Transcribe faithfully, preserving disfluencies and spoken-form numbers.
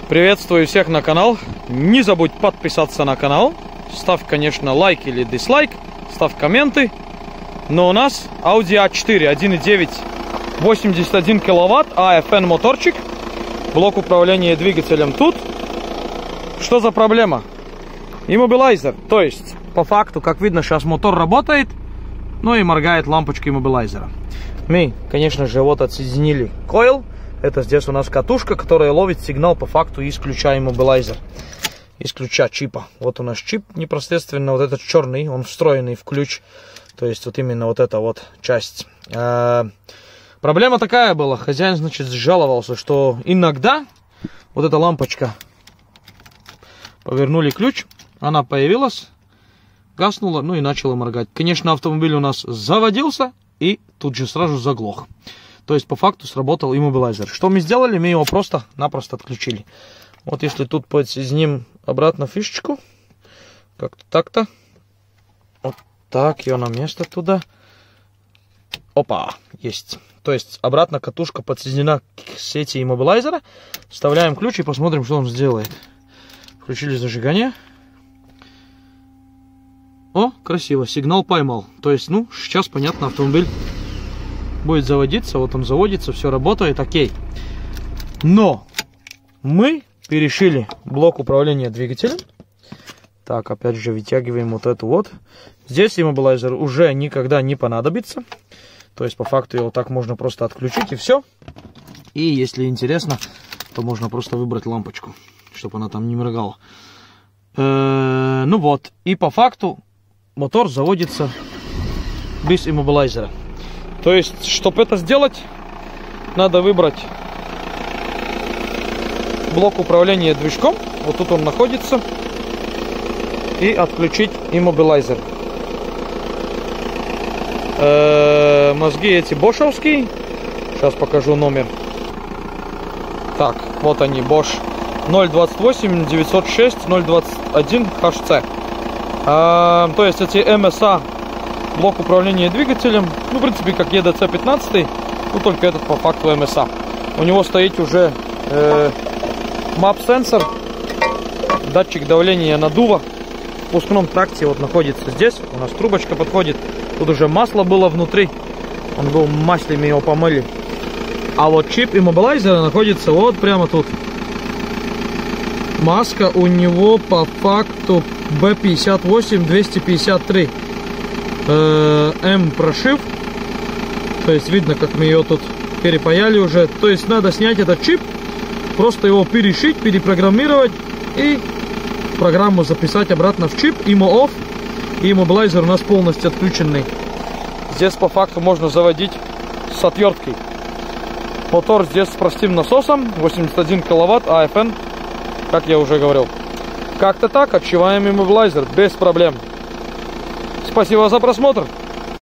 Приветствую всех на канал. Не забудь подписаться на канал. Ставь, конечно, лайк или дизлайк. Ставь комменты. Но у нас Audi а четыре один и девять, восемьдесят один киловатт, эй эф эн моторчик. Блок управления двигателем тут. Что за проблема? Иммобилайзер. То есть, по факту, как видно, сейчас мотор работает, ну и моргает лампочка иммобилайзера. Мы, конечно же, вот отсоединили койл. Это здесь у нас катушка, которая ловит сигнал по факту из ключа иммобилайзер. Из ключа чипа. Вот у нас чип непосредственно, вот этот черный, он встроенный в ключ. То есть вот именно вот эта вот часть. А, проблема такая была. Хозяин, значит, жаловался, что иногда вот эта лампочка, повернули ключ, она появилась, гаснула, ну и начала моргать. Конечно, автомобиль у нас заводился и тут же сразу заглох. То есть, по факту, сработал иммобилайзер. Что мы сделали? Мы его просто-напросто отключили. Вот если тут подсоединим обратно фишечку, как-то так-то, вот так, ее на место туда. Опа, есть. То есть, обратно катушка подсоединена к сети иммобилайзера. Вставляем ключ и посмотрим, что он сделает. Включили зажигание. О, красиво, сигнал поймал. То есть, ну, сейчас, понятно, автомобиль будет заводиться, вот он заводится, все работает, окей. Но мы перешили блок управления двигателем. Так, опять же вытягиваем вот эту вот. Здесь иммобилайзер уже никогда не понадобится. То есть по факту его так можно просто отключить и все. И если интересно, то можно просто выбрать лампочку, чтобы она там не моргала. Э-э, ну вот, и по факту мотор заводится без иммобилайзера. То есть, чтобы это сделать, надо выбрать блок управления движком. Вот тут он находится. И отключить иммобилайзер. Э-э, мозги эти бошевские. Сейчас покажу номер. Так, вот они, Bosch ноль двадцать восемь девятьсот шесть ноль двадцать один эйч си. А, то есть эти эм эс а блок управления двигателем, ну, в принципе, как и ди си пятнадцать, ну, только этот по факту эм эс а. У него стоит уже э, мап-сенсор, датчик давления наддува. В пускном тракте вот находится здесь, у нас трубочка подходит. Тут уже масло было внутри, он был в масле, мы его помыли. А вот чип иммобилайзера находится вот прямо тут. Маска у него по факту би пятьдесят восемь двести пятьдесят три. М прошив, то есть видно, как мы ее тут перепаяли уже. То есть надо снять этот чип, просто его перешить, перепрограммировать и программу записать обратно в чип. Иммо офф, и иммобилайзер у нас полностью отключенный. Здесь по факту можно заводить с отверткой. Мотор здесь с простым насосом, восемьдесят один киловатт, эй эф эн, как я уже говорил. Как-то так, отшиваем иммобилайзер без проблем. Спасибо за просмотр.